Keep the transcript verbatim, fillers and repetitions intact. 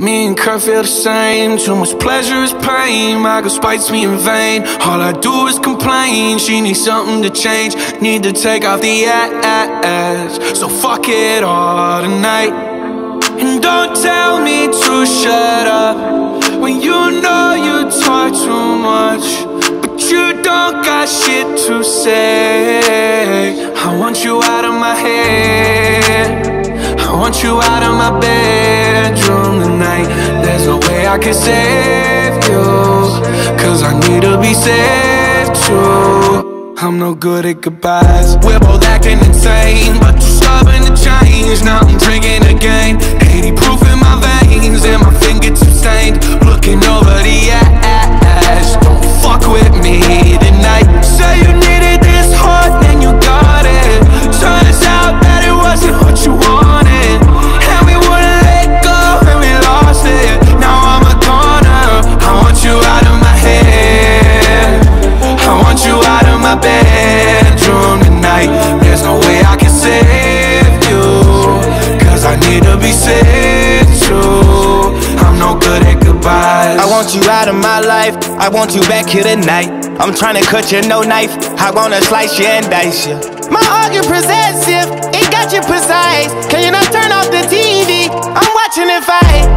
Me and Kurt feel the same. Too much pleasure is pain. My girl spites me in vain. All I do is complain. She needs something to change. Need to take off the ass. So fuck it all tonight. And don't tell me to shut up when you know you talk too much, but you don't got shit to say. I want you out of my head. I want you out of my bedroom tonight. There's no way I can save you, cause I need to be saved too. I'm no good at goodbyes. We're both acting insane, but too stubborn to change. Now I'm drinking again, eighty proof in my veins, and my fingertips stained. Looking over the ass. Don't fuck with me tonight. Say you needed this hard, then you got it. Turns out that it wasn't what you wanted, and we wouldn't let go, and we lost it. Now I'm a goner. I want you out of my head. I want you out of my bedroom tonight. There's no way I can save you, cause I need to be saved too. I'm no good at goodbyes. I want you out of my life. I want you back here tonight. I'm trying to cut you, no knife. I wanna slice you and dice you. My heart get possessive, it got you precise. Can you not turn off the T V? I'm watching it fight.